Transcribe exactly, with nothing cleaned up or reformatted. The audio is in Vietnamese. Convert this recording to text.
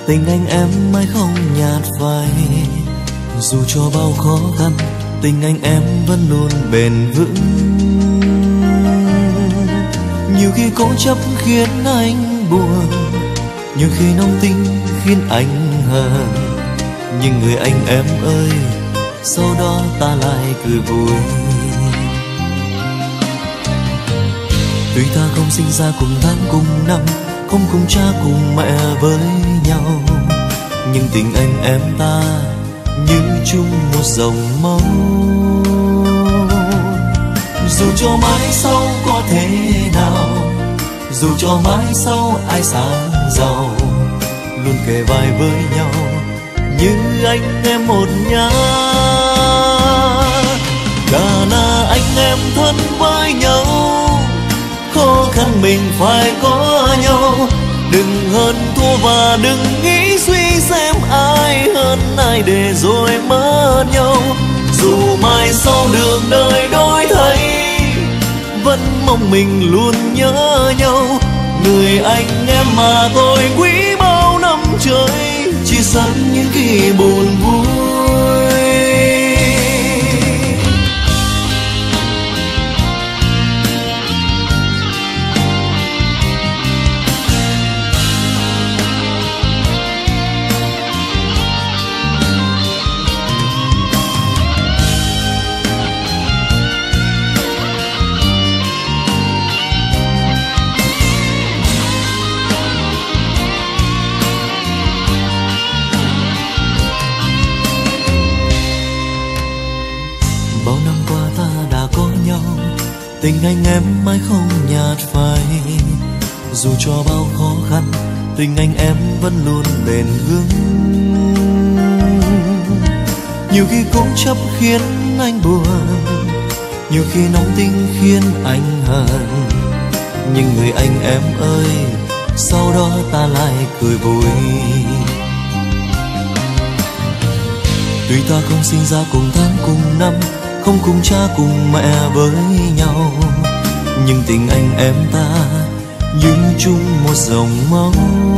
tình anh em mãi không nhạt phai. Dù cho bao khó khăn, tình anh em vẫn luôn bền vững. Nhiều khi cố chấp khiến anh buồn, nhiều khi nóng tính khiến anh hờn, nhưng người anh em ơi, sau đó ta lại cười vui. Tuy ta không sinh ra cùng tháng cùng năm, không cùng cha cùng mẹ với nhau, nhưng tình anh em ta như chung một dòng máu. Dù cho mãi sau có thế nào, dù cho mãi sau ai sang giàu, luôn kề vai với nhau như anh em một nhà. Cả là anh em thân với nhau, khó khăn mình phải có nhau. Đừng hơn thua và đừng nghĩ suy xem ai hơn ai để rồi mất nhau. Dù mai sau đường đời đổi thay, vẫn mong mình luôn nhớ nhau. Người anh em mà tôi quý bao năm trời, chỉ sẵn những khi buồn vui. Tình anh em mãi không nhạt phai. Dù cho bao khó khăn, tình anh em vẫn luôn bền vững. Nhiều khi cố chấp khiến anh buồn, nhiều khi nóng tính khiến anh hờn, nhưng người anh em ơi, sau đó ta lại cười vui. Tuy ta không sinh ra cùng tháng cùng năm, không cùng cha cùng mẹ với nhau, nhưng tình anh em ta như chung một dòng máu.